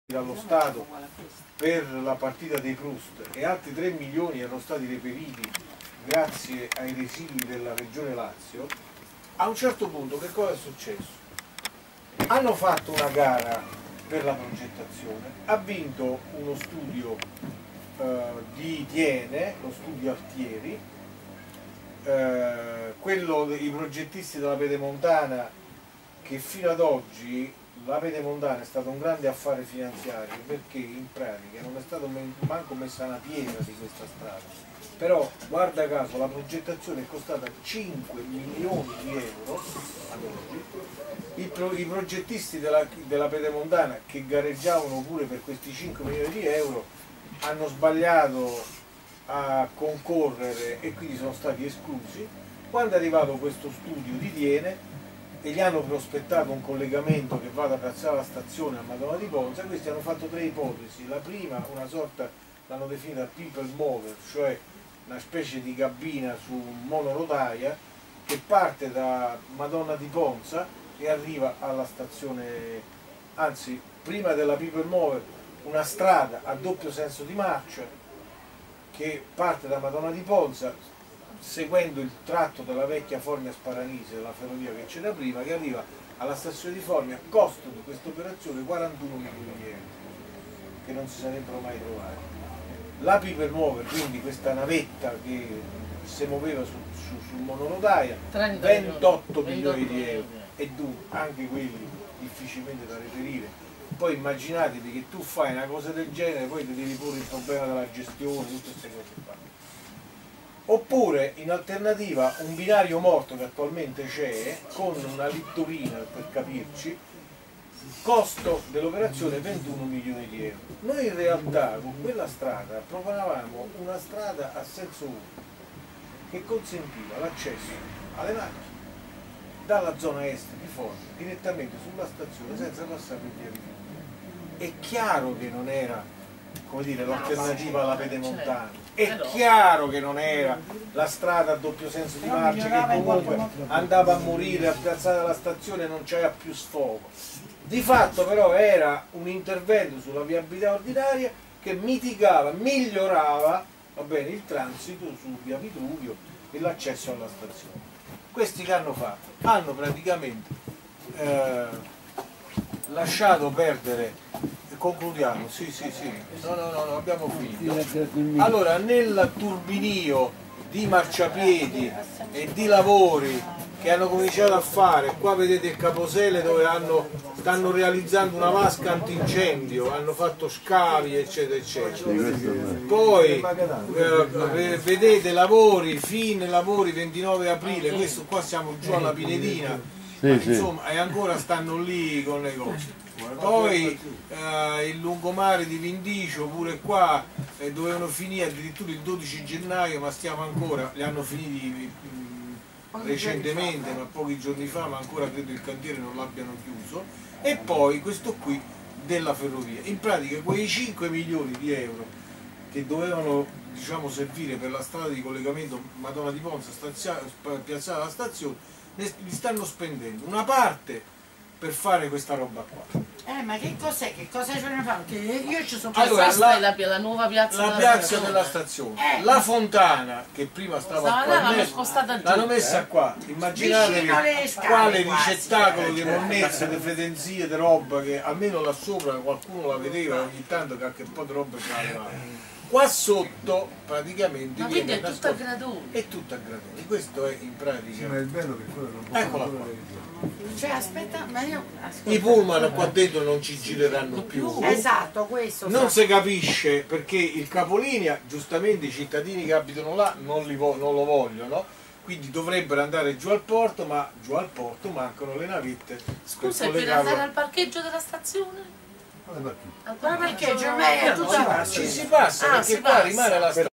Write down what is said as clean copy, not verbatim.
dallo Stato per la partita dei Proust e altri 3 milioni erano stati reperiti grazie ai residui della Regione Lazio, a un certo punto che cosa è successo? Hanno fatto una gara per la progettazione, ha vinto uno studio di Tiene, lo studio Altieri, i progettisti della Pedemontana, che fino ad oggi la Pedemontana è stato un grande affare finanziario, perché in pratica non è stato manco messa una pietra di questa strada, però guarda caso la progettazione è costata 5 milioni di euro ad oggi. I progettisti della Pedemontana, che gareggiavano pure per questi 5 milioni di euro, hanno sbagliato a concorrere e quindi sono stati esclusi. Quando è arrivato questo studio di Tiene e gli hanno prospettato un collegamento che va da Piazzale alla stazione a Madonna di Ponza, questi hanno fatto 3 ipotesi. La prima, una sorta, l'hanno definita people mover, cioè una specie di cabina su monorotaia che parte da Madonna di Ponza e arriva alla stazione, anzi prima della people mover una strada a doppio senso di marcia che parte da Madonna di Ponza seguendo il tratto della vecchia Formia Sparanise, della ferrovia che c'era prima, che arriva alla stazione di Formia. Costo di questa operazione 41 milioni di euro, che non si sarebbero mai trovati. La Piper Mover, quindi questa navetta che si muoveva su monorotaia, 28 milioni di euro, e dunque anche quelli difficilmente da reperire. Poi immaginatevi che tu fai una cosa del genere, poi ti devi porre il problema della gestione, tutte queste cose qua. Oppure in alternativa un binario morto che attualmente c'è, con una littorina per capirci, costo dell'operazione 21 milioni di euro. Noi in realtà con quella strada proponevamo una strada a senso unico che consentiva l'accesso alle macchine dalla zona est di Formia direttamente sulla stazione senza passare per via Rifiuti. È chiaro che non era, come dire, l'alternativa alla Pedemontana, è chiaro che non era la strada a doppio senso di marcia che comunque andava a morire a Piazzale della stazione e non c'era più sfogo. Di fatto però era un intervento sulla viabilità ordinaria che mitigava, migliorava, va bene, il transito su via Vitruvio e l'accesso alla stazione. Questi che hanno fatto? Hanno praticamente lasciato perdere. Concludiamo, sì, no, abbiamo finito. Allora, nel turbinio di marciapiedi e di lavori che hanno cominciato a fare, qua vedete il caposele dove stanno realizzando una vasca antincendio, hanno fatto scavi eccetera eccetera. Poi vedete lavori, fine lavori 29 aprile, questo qua siamo giù alla Pinedina, insomma, e ancora stanno lì con le cose. Poi il lungomare di Vindicio, pure qua dovevano finire addirittura il 12 gennaio, ma stiamo ancora, li hanno finiti recentemente, ma pochi giorni fa, ma ancora credo il cantiere non l'abbiano chiuso. E poi questo qui della ferrovia. In pratica quei 5 milioni di euro che dovevano, diciamo, servire per la strada di collegamento Madonna di Ponza, Piazzale alla stazione, li stanno spendendo una parte per fare questa roba qua. Ma che cos'è? Che cosa ce ne fanno? Che io ci sono allora, la nuova piazza della stazione. La fontana che prima stava qua, l'hanno messa qua. Immaginatevi quale ricettacolo di monnezze, di fedenzie, di roba che almeno là sopra qualcuno la vedeva ogni tanto, che anche un po' di roba ce la levava. Qua sotto praticamente quindi è tutto a gradoni. È tutto a gradoni. Questo è in pratica. Sì, ma è bello che quello non può. Eccola qua. Cioè aspetta, ma io I pullman qua dentro non ci gireranno più. Esatto, questo. Non si capisce perché il capolinea, giustamente i cittadini che abitano là non lo vogliono, quindi dovrebbero andare giù al porto, ma giù al porto mancano le navette. Scusa, per andare al parcheggio della stazione? Al parcheggio, ma è tutta ci si passa perché qua rimane la stazione.